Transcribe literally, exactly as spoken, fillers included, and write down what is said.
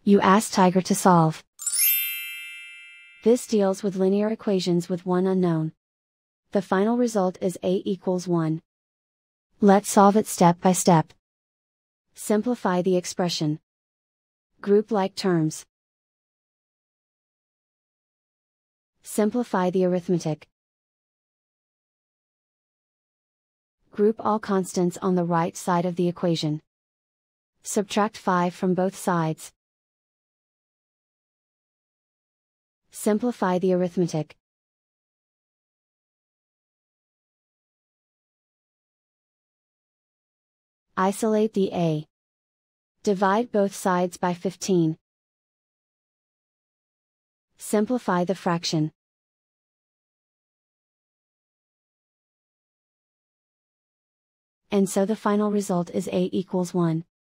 You ask Tiger to solve. This deals with linear equations with one unknown. The final result is a equals one. Let's solve it step by step. Simplify the expression. Group like terms. Simplify the arithmetic. Group all constants on the right side of the equation. Subtract five from both sides. Simplify the arithmetic. Isolate the a. Divide both sides by fifteen. Simplify the fraction. And so the final result is a equals one.